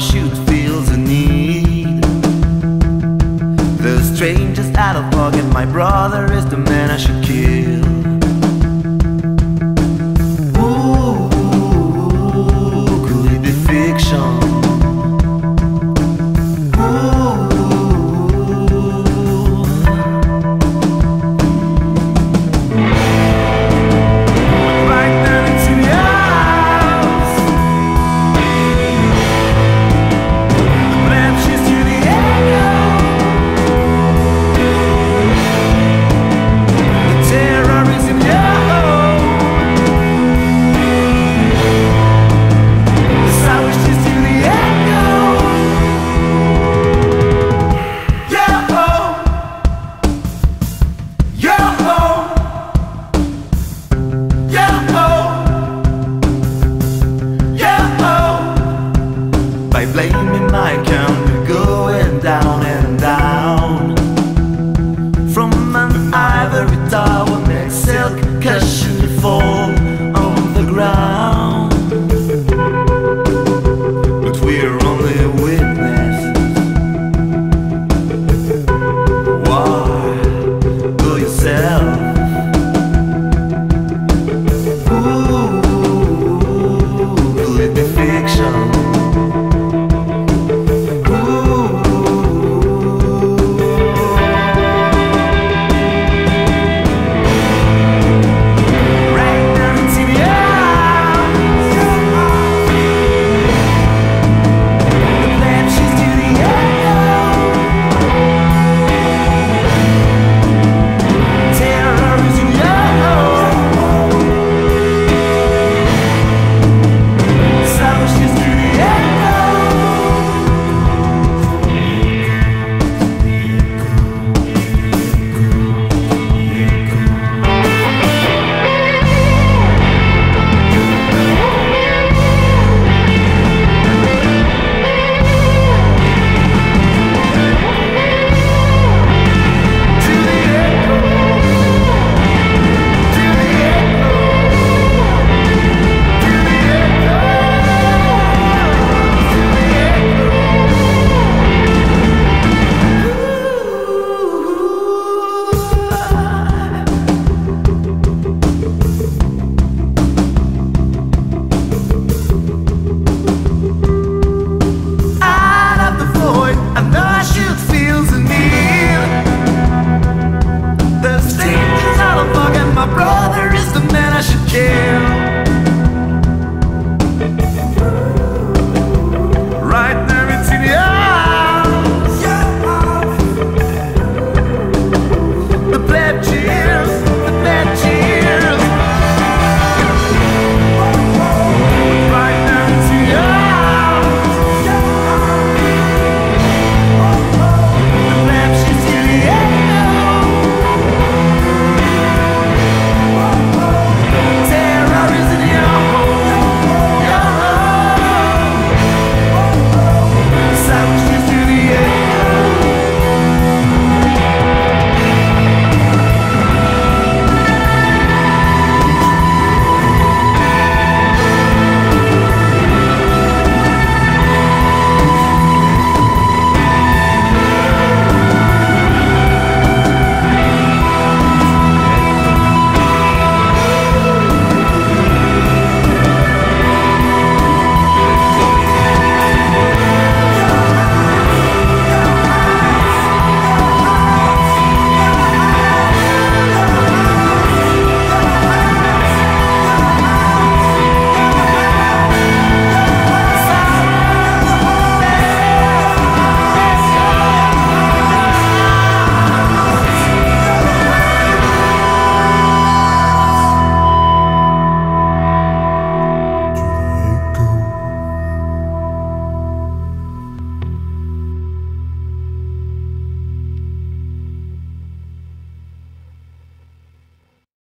should feel the need. The strangest out of pocket, my brother is the man I should kill. Ooh, could it be fiction? By blaming my country going down and down. From an ivory tower makes silk cushion fall on the ground. But we're only witnesses. Why do yourself? Ooh, could it be fiction? My brother is the man I should kill.